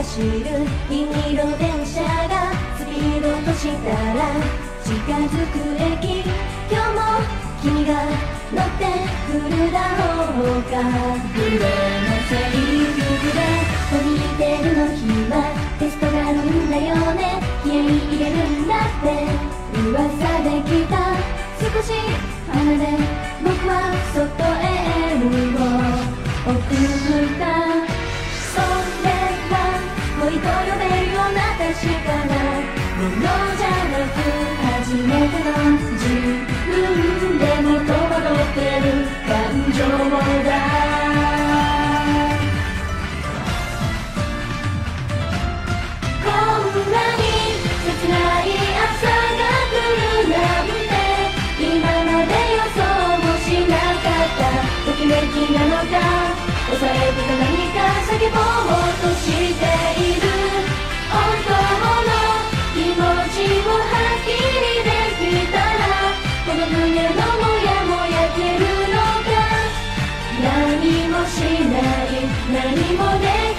走る銀色電車がスピードとしたら近づく駅、今日も君が乗ってくるだろうか。グレーの制服でポニーテールの日はテストがあるんだよね、気合い入れるんだって噂で聞いた。少し離れ僕は外へエールを送った。それは恋と呼べるような確かなものじゃなく、初めての自分でも戸惑ってる感情だ。こんなに切ない朝が来るなんて今まで予想もしなかった。ときめきなのか抑えてた何か叫ぼうとしている。本当の気持ちをはっきりできたらこの胸のもやもや消えるのか。何もしない何もできない